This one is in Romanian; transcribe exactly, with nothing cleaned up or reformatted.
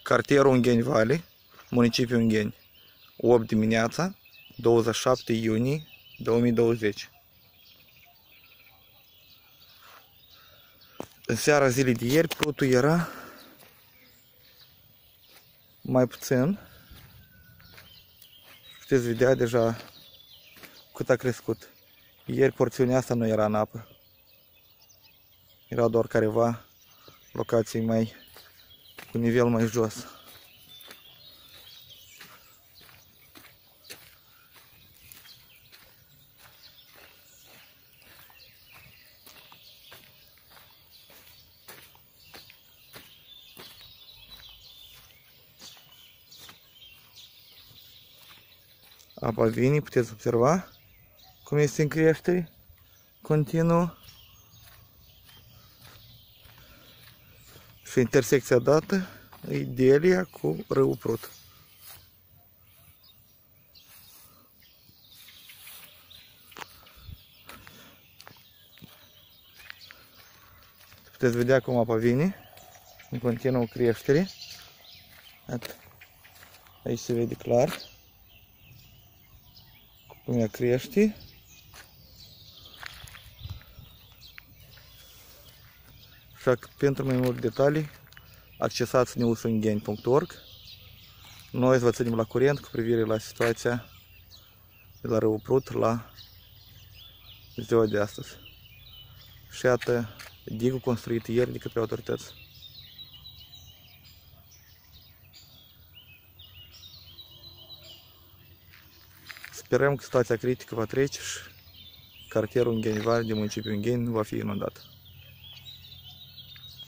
Cartierul Ungheni Valley, municipiul Ungheni, opt dimineața, douăzeci și șapte iunie două mii douăzeci. În seara zilei de ieri, prutul era mai puțin. Puteți vedea deja cât a crescut. Ieri porțiunea asta nu era în apă. Erau doar careva locații mai cu nivel mai jos. Apa vine, puteți observa cum este în creștere continuă. Și intersecția dată e Delia cu râul Prut. Puteți vedea cum apa vine în continuă creștere. Aici se vede clar cum ea crește. Așa că pentru mai multe detalii accesați news ungheni punct org. Noi vă ținem la curent cu privire la situația de la râul Prut la ziua de astăzi. Și iată digul construit ieri de către autorități. Sperăm că situația critică va trece și cartierul Ungheni Valley din municipiul Ungheni nu va fi inundat.